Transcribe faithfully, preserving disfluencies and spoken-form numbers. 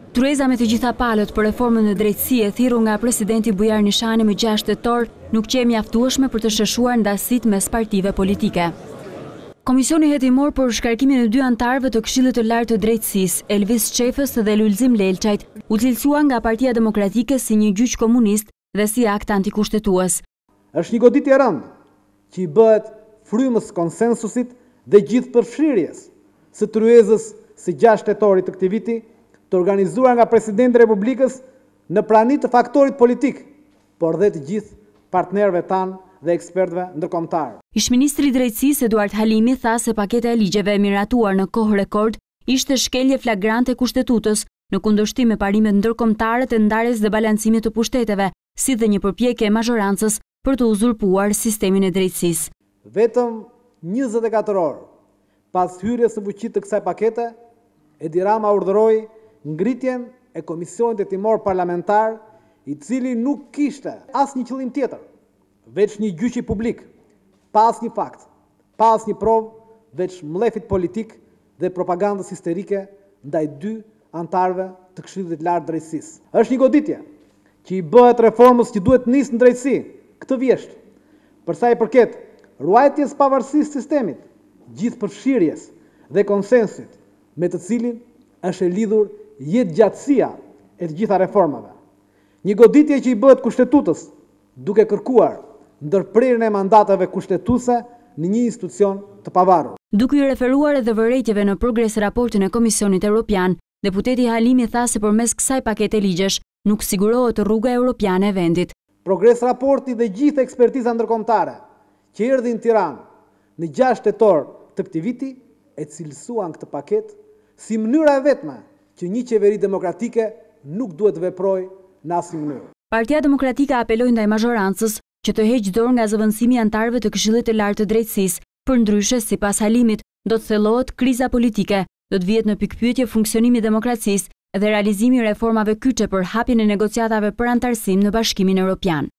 Trueza me të gjitha palët për reformën në drejtësi e thirrur nga presidenti Bujar Nishani më gjashtë tetor nuk që e mjaftueshme për të shëshuar ndasit mes partive politike. Komisioni hetimor për shkarkimin e dy antarëve të Këshillit të Lartë të Drejtësisë, Elvis Çefës dhe Lulzim Lelçajt, u cilësua nga Partia Demokratike si një gjyq komunist dhe si akt antikushtetues. Është një goditje e rëndë që i bëhet frymës konsensusit dhe gjithëpërfshirjes së tryezës së gjashtë tetorit të këtij viti, të organizuar nga Presidenti i Republikës në prani të faktorit politik, por dhe të gjithë partnerëve tanë dhe ekspertëve ndërkombëtar. Ish-ministri i Drejtësisë Eduard Halimi tha se paketa e ligjeve e miratuar në kohë rekord ishte shkelje flagrante e kushtetutës në kundërshtim me parimet ndërkombëtare të ndarjes dhe balancimit të pushteteve, si dhe një përpjekje e mazhorancës për të uzurpuar sistemin e drejtësisë. Vetëm njëzet e katër orë pas hyrjes së fuqit të kësaj pakete, Edi Rama urdhëroi ngritjen e komisionit hetimor parlamentar, i cili nuk kishte asnjë qëllim tjetër, veç një gjyqi publik, pa asnjë fakt, pa asnjë provë, veç mllefit politik dhe propagandës histerike ndaj dy antarëve të Këshillit të Lartë të Drejtësisë. Është një goditje që i bëhet reformës që duhet nisë në drejtësi, këtë vjesht, për sa i përket ruajtjes pavarësisë së sistemit, gjithëpërfshirjes dhe konsensit me të cilin është e lidhur jetë gjatësia e të gjitha reformave. Një goditje që i bëhet kushtetutës, duke kërkuar ndërprerjen e mandateve kushtetuese në një institucion të pavarur. Duke i referuar edhe vërejtjeve në progres raportin e Komisionit Evropian, deputeti Halimi tha se përmes kësaj pakete ligjesh nuk sigurohet rruga europiane e vendit. Progres raporti dhe gjithë ekspertiza ndërkombëtare që erdhi në Tiranë në gjashtë tetor të këtij viti e cilësuan këtë paketë si mënyra e vetme që një qeveri demokratike nuk duhet të veprojë në asnjë mënyrë. Partia Demokratike apeloi ndaj mazhorancës që të heqë dorë nga zëvendësimi i antarëve të Këshillit të Lartë të Drejtësisë, përndryshe sipas Halimit do të thellohet kriza politike, do të vihet në pikpyetje funksionimi i demokracisë dhe realizimi i reformave kyçe për hapjen e negociatave për antarësim në Bashkimin Evropian.